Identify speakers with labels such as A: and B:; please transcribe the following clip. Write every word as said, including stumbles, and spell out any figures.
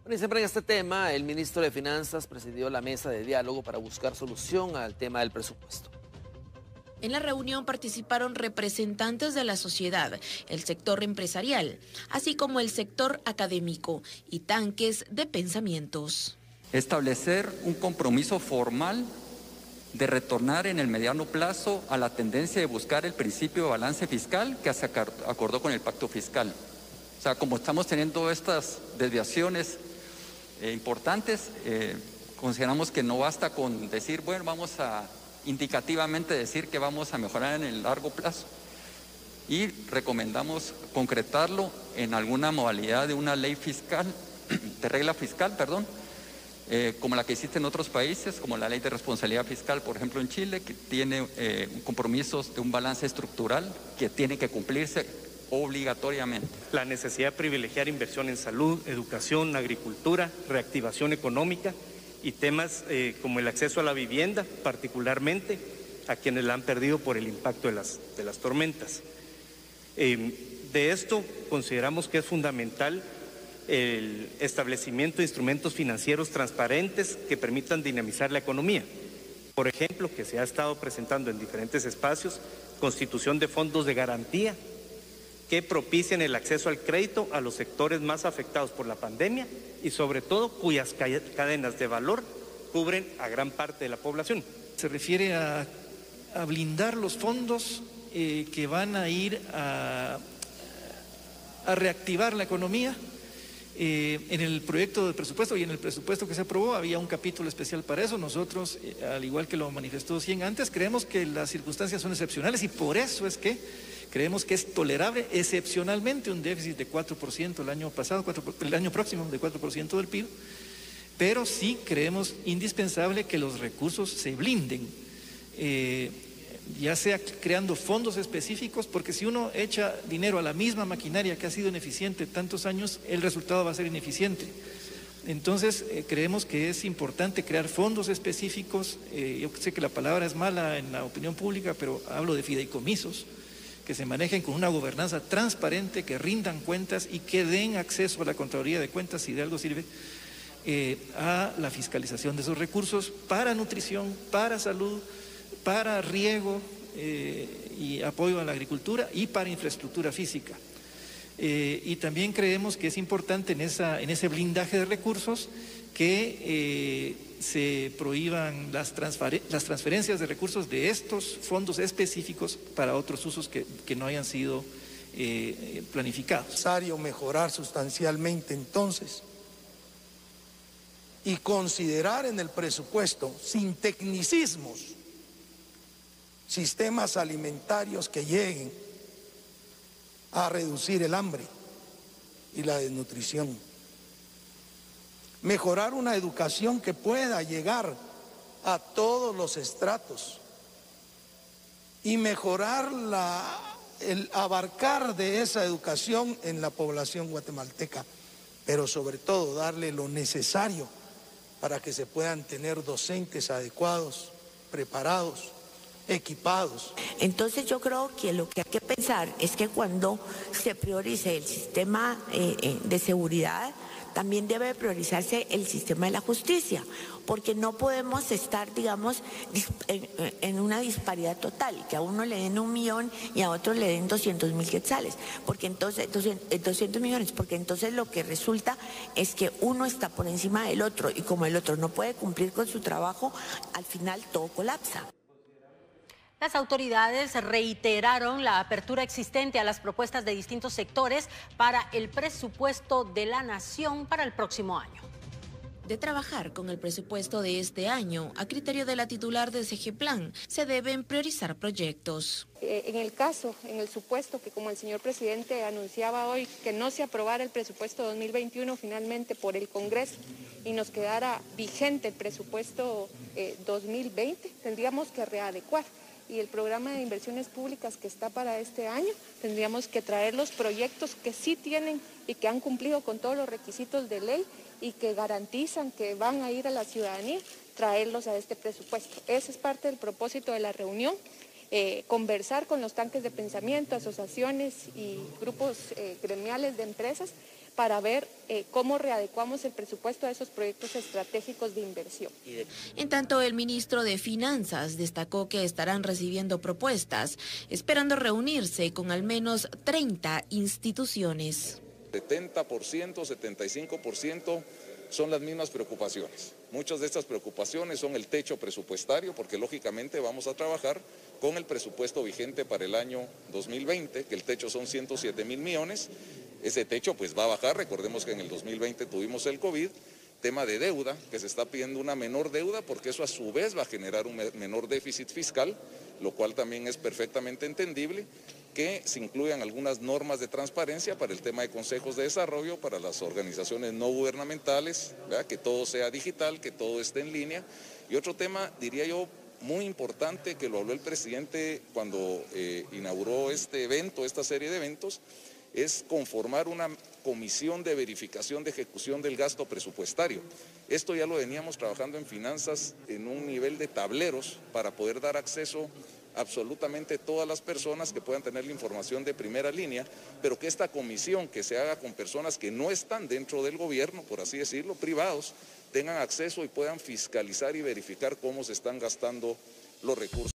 A: Bueno, y siempre en este tema, el ministro de Finanzas presidió la mesa de diálogo para buscar solución al tema del presupuesto.
B: En la reunión participaron representantes de la sociedad, el sector empresarial, así como el sector académico y tanques de pensamientos.
C: Establecer un compromiso formal de retornar en el mediano plazo a la tendencia de buscar el principio de balance fiscal que se acordó con el pacto fiscal. O sea, como estamos teniendo estas desviaciones eh, importantes, eh, consideramos que no basta con decir, bueno, vamos a indicativamente decir que vamos a mejorar en el largo plazo. Y recomendamos concretarlo en alguna modalidad de una ley fiscal, de regla fiscal, perdón, eh, como la que existe en otros países, como la ley de responsabilidad fiscal, por ejemplo en Chile, que tiene eh, compromisos de un balance estructural que tiene que cumplirse obligatoriamente.
D: La necesidad de privilegiar inversión en salud, educación, agricultura, reactivación económica y temas eh, como el acceso a la vivienda, particularmente a quienes la han perdido por el impacto de las, de las tormentas. Eh, de esto consideramos que es fundamental el establecimiento de instrumentos financieros transparentes que permitan dinamizar la economía. Por ejemplo, que se ha estado presentando en diferentes espacios, constitución de fondos de garantía que propicien el acceso al crédito a los sectores más afectados por la pandemia y sobre todo cuyas cadenas de valor cubren a gran parte de la población.
E: Se refiere a, a blindar los fondos eh, que van a ir a, a reactivar la economía. Eh, en el proyecto de presupuesto y en el presupuesto que se aprobó había un capítulo especial para eso. Nosotros, eh, al igual que lo manifestó Cien antes, creemos que las circunstancias son excepcionales y por eso es que creemos que es tolerable excepcionalmente un déficit de cuatro por ciento el año pasado, cuatro, el año próximo de cuatro por ciento del P I B, pero sí creemos indispensable que los recursos se blinden, eh, ya sea creando fondos específicos, porque si uno echa dinero a la misma maquinaria que ha sido ineficiente tantos años, el resultado va a ser ineficiente. Entonces, eh, creemos que es importante crear fondos específicos. Eh, yo sé que la palabra es mala en la opinión pública, pero hablo de fideicomisos, que se manejen con una gobernanza transparente, que rindan cuentas y que den acceso a la Contraloría de Cuentas, si de algo sirve, eh, a la fiscalización de esos recursos para nutrición, para salud, para riego eh, y apoyo a la agricultura y para infraestructura física. Eh, y también creemos que es importante en, esa, en ese blindaje de recursos que eh, se prohíban las, transfer las transferencias de recursos de estos fondos específicos para otros usos que, que no hayan sido eh, planificados.
F: Es necesario mejorar sustancialmente entonces y considerar en el presupuesto, sin tecnicismos, sistemas alimentarios que lleguen a reducir el hambre y la desnutrición. Mejorar una educación que pueda llegar a todos los estratos y mejorar la, el abarcar de esa educación en la población guatemalteca, pero sobre todo darle lo necesario para que se puedan tener docentes adecuados, preparados, equipados.
G: Entonces yo creo que lo que hay que pensar es que cuando se priorice el sistema eh, de seguridad, también debe priorizarse el sistema de la justicia, porque no podemos estar, digamos, en, en una disparidad total, que a uno le den un millón y a otro le den doscientos mil quetzales, porque entonces, doscientos millones, porque entonces lo que resulta es que uno está por encima del otro y como el otro no puede cumplir con su trabajo, al final todo colapsa.
H: Las autoridades reiteraron la apertura existente a las propuestas de distintos sectores para el presupuesto de la nación para el próximo año.
B: De trabajar con el presupuesto de este año, a criterio de la titular de SEGEPLAN, se deben priorizar proyectos.
I: Eh, en el caso, en el supuesto que como el señor presidente anunciaba hoy, que no se aprobara el presupuesto dos mil veintiuno finalmente por el Congreso y nos quedara vigente el presupuesto eh, dos mil veinte, tendríamos que readecuar. Y el programa de inversiones públicas que está para este año, tendríamos que traer los proyectos que sí tienen y que han cumplido con todos los requisitos de ley y que garantizan que van a ir a la ciudadanía, traerlos a este presupuesto. Ese es parte del propósito de la reunión, eh, conversar con los tanques de pensamiento, asociaciones y grupos eh, gremiales de empresas para ver eh, cómo readecuamos el presupuesto a esos proyectos estratégicos de inversión.
B: En tanto, el ministro de Finanzas destacó que estarán recibiendo propuestas, esperando reunirse con al menos treinta instituciones.
J: setenta por ciento, setenta y cinco por ciento son las mismas preocupaciones. Muchas de estas preocupaciones son el techo presupuestario, porque lógicamente vamos a trabajar con el presupuesto vigente para el año dos mil veinte, que el techo son ciento siete mil millones. Ese techo pues va a bajar, recordemos que en el dos mil veinte tuvimos el COVID, tema de deuda, que se está pidiendo una menor deuda porque eso a su vez va a generar un menor déficit fiscal, lo cual también es perfectamente entendible, que se incluyan algunas normas de transparencia para el tema de consejos de desarrollo, para las organizaciones no gubernamentales, ¿verdad? Que todo sea digital, que todo esté en línea. Y otro tema, diría yo, muy importante, que lo habló el presidente cuando eh, inauguró este evento, esta serie de eventos, es conformar una comisión de verificación de ejecución del gasto presupuestario. Esto ya lo veníamos trabajando en finanzas en un nivel de tableros para poder dar acceso a absolutamente todas las personas que puedan tener la información de primera línea, pero que esta comisión que se haga con personas que no están dentro del gobierno, por así decirlo, privados, tengan acceso y puedan fiscalizar y verificar cómo se están gastando los recursos.